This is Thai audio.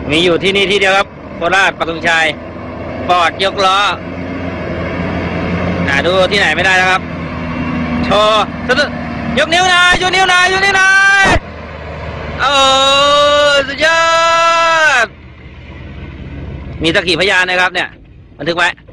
มีอยู่ที่นี่ที่เดียวครับโคราชปักธงชัยฟอร์ดยกล้อดูที่ไหนไม่ได้แล้วครับโชว์ยกนิ้วหน่อยยกนิ้วหน่อยยกนิ้วหน่อยโอ้สุดยอดมีสักขีพยานนะครับเนี่ยบันทึกไว้